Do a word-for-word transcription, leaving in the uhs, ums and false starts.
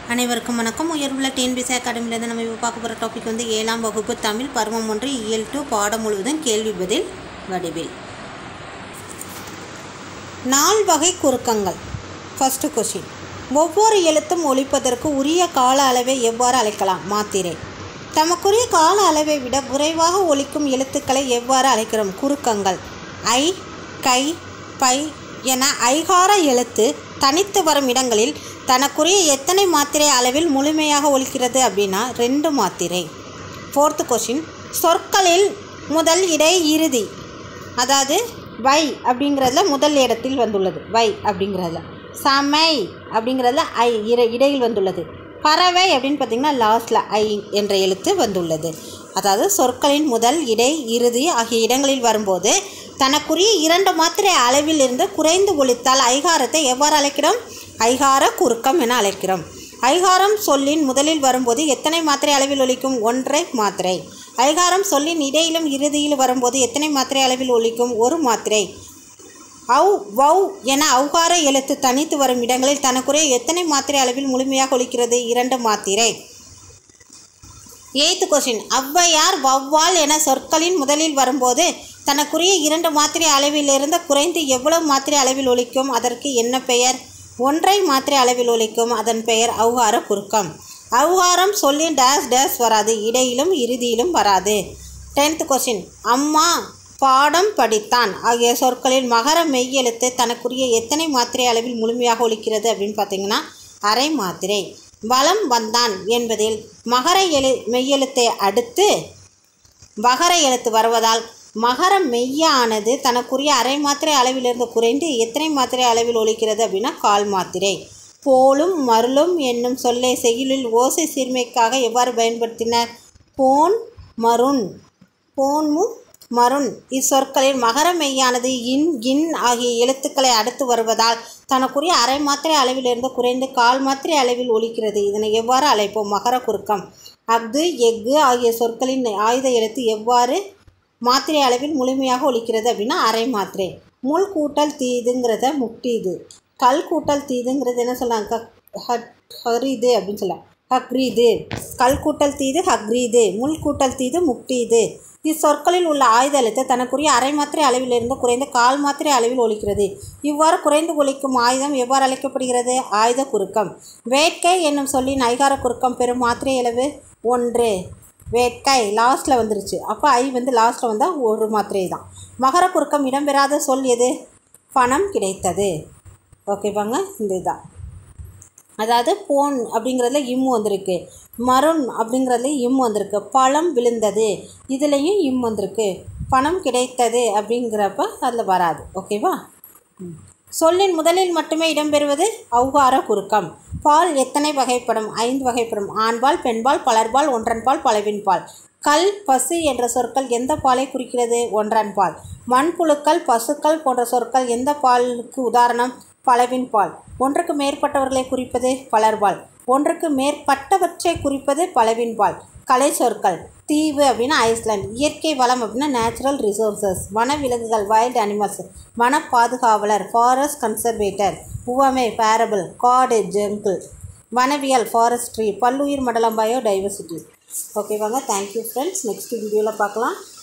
அனைவருக்கும் வணக்கம். உயர்வுள்ள டிஎன்பிஎஸ்சி அகாடமியிலேருந்து நம்ம இப்போ பார்க்க போகிற டாபிக் வந்து ஏழாம் வகுப்பு தமிழ் பருவம் ஒன்று இயல் டூ பாடம் முழுவதும் கேள்வி பதில் வடிவில். நால் வகை குறுக்கங்கள். ஃபஸ்ட்டு கொஸ்டின், ஒவ்வொரு எழுத்தும் ஒலிப்பதற்கு உரிய கால அளவை எவ்வாறு அழைக்கலாம்? மாத்திரை. தமக்குரிய கால அளவை விட குறைவாக ஒலிக்கும் எழுத்துக்களை எவ்வாறு அழைக்கிறோம்? குறுக்கங்கள். ஐ, கை, பை என ஐகார எழுத்து தனித்து வரும் இடங்களில் தனக்குரிய எத்தனை மாத்திரை அளவில் முழுமையாக ஒலிக்கிறது அப்படின்னா ரெண்டு மாத்திரை. ஃபோர்த்து கொஷின், சொற்களில் முதல் இடை இறுதி, அதாவது வை அப்படிங்கிறதுல முதல் இடத்தில் வந்துள்ளது. வை அப்படிங்கிறதுல. சமை அப்படிங்கிறதுல ஐ இர இடையில் வந்துள்ளது. பறவை அப்படின்னு பார்த்திங்கன்னா லாஸ்டில் ஐ என்ற எழுத்து வந்துள்ளது. அதாவது சொற்களின் முதல் இடை இறுதி ஆகிய இடங்களில் வரும்போது தனக்குரிய இரண்டு மாத்திரை அளவில் இருந்து குறைந்து ஒலித்தால் ஐகாரத்தை எவ்வாறு அழைக்கிறோம்? ஐகார குறுக்கம் என அழைக்கிறோம். ஐகாரம் சொல்லின் முதலில் வரும்போது எத்தனை மாத்திரை அளவில் ஒலிக்கும்? ஒன்றை மாத்திரை. ஐகாரம் சொல்லின் இடையிலும் இறுதியில் வரும்போது எத்தனை மாத்திரை அளவில் ஒலிக்கும்? ஒரு மாத்திரை. அவ் வவ் என ஔகார எழுத்து தனித்து வரும் இடங்களில் தனக்குரிய எத்தனை மாத்திரை அளவில் முழுமையாக ஒலிக்கிறது? இரண்டு மாத்திரை. எய்த்து கொஸ்டின், ஔவையார் வௌவால் என சொற்களின் முதலில் வரும்போது தனக்குரிய இரண்டு மாத்திரை அளவிலிருந்து குறைந்து எவ்வளவு மாத்திரை அளவில் ஒலிக்கும்? அதற்கு என்ன பெயர்? ஒன்றை மாத்திரை அளவில் ஒலிக்கும். அதன் பெயர் ஔகார குறுக்கம். ஔகாரம் சொல்லின் டேஸ் டேஸ் வராது, இடையிலும் இறுதியிலும் வராது. டென்த் கொஸ்டின், அம்மா பாடம் படித்தான் ஆகிய சொற்களில் மகர மெய்யெழுத்து தனக்குரிய எத்தனை மாத்திரை அளவில் முழுமையாக ஒலிக்கிறது அப்படின்னு பார்த்தீங்கன்னா அரை மாத்திரை. வலம் வந்தான் என்பதில் மகர எழு மெய்யெழுத்தை அடுத்து வகர எழுத்து வருவதால் மகர மெய்யானது தனக்குரிய அரை மாத்திரை அளவிலிருந்து குறைந்து எத்தனை மாத்திரை அளவில் ஒலிக்கிறது அப்படின்னா கால் மாத்திரை. போலும் மருளும் என்னும் சொல்லை செய்யுளில் ஓசை சீர்மைக்காக எவ்வாறு பயன்படுத்தினர்? போன் மருண். போன்மும் மருண் இச்சொற்களில் மகர மெய்யானது இன் இன் ஆகிய எழுத்துக்களை அடுத்து வருவதால் தனக்குரிய அரை மாத்திரை அளவிலிருந்து குறைந்து கால் மாத்திரை அளவில் ஒலிக்கிறது. இதனை எவ்வாறு அழைப்போம்? மகர குறுக்கம். அஃது எஃகு ஆகிய சொற்களின் ஆயுத எழுத்து எவ்வாறு மாத்திரை அளவில் முழுமையாக ஒலிக்கிறது அப்படின்னா அரை மாத்திரை. முள் கூட்டல் தீதுங்கிறத முக்டீது, கல் கூட்டல் தீதுங்கிறது என்ன சொல்லலாம்? ஹட் ஹரிது அப்படின்னு சொல்லலாம். ஹக்ரீது. கல் கூட்டல் தீது ஹக்ரீது, முள் கூட்டல் தீது முக்டீது. இச்சொற்களில் உள்ள ஆயுத எழுத்து தனக்குரிய அரை மாத்திரை அளவிலிருந்து குறைந்த கால் மாத்திரை அளவில் ஒலிக்கிறது. இவ்வாறு குறைந்து ஒலிக்கும் ஆயுதம் எவ்வாறு அழைக்கப்படுகிறது? ஆயுத குறுக்கம். வேட்கை என்னும் சொல்லின் ஐகார குறுக்கம் பெறும் மாத்திரை அளவு ஒன்று. வேட்கை லாஸ்ட்டில் வந்துருச்சு, அப்போ ஐ வந்து லாஸ்ட்டில் வந்தால் ஒரு மாத்திரை தான். மகர குறுக்கம் இடம்பெறாத சொல் எது? பணம் கிடைத்தது. ஓகேவாங்க, இந்த இதுதான். அதாவது போன் அப்படிங்கிறதுல இம் வந்திருக்கு, மருண் அப்படிங்கிறதுல இம் வந்திருக்கு. பழம் விழுந்தது இதுலேயும் இம் வந்திருக்கு. பணம் கிடைத்தது அப்படிங்கிறப்ப அதில் வராது. ஓகேவா? சொல்லின் முதலில் மட்டுமே இடம்பெறுவது ஔகார குறுக்கம். பால் எத்தனை வகைப்படும்? ஐந்து வகைப்படும். ஆண்பால், பெண்பால், பலர்பால், ஒன்றன்பால், பலவின்பால். கல், பசு என்ற சொற்கள் எந்த பாலை குறிக்கிறது? ஒன்றன்பால். மண்புழுக்கள், பசுக்கள் போன்ற சொற்கள் எந்த பாலுக்கு உதாரணம்? பலவின் பால். ஒன்றுக்கு மேற்பட்டவர்களை குறிப்பது பலர்பால். ஒன்றுக்கு மேற்பட்டவற்றை குறிப்பது பலவின் பால். கலை சொற்கள். தீவு அப்படின்னா ஐஸ்லாண்ட். இயற்கை வளம் அப்படின்னா நேச்சுரல் ரிசோர்சஸ். வனவிலங்குகள் வைல்டு அனிமல்ஸ். வன பாதுகாவலர் ஃபாரஸ்ட் கன்சர்வேட்டர். உவமை பேரபிள். காடு ஜங்கிள். வனவியல் ஃபாரஸ்ட்ரி. பல்லுயிர் மண்டலம் பயோடைவர்சிட்டி. ஓகேவாங்க, தேங்க்யூ ஃப்ரெண்ட்ஸ். நெக்ஸ்ட் வீடியோவில் பார்க்கலாம்.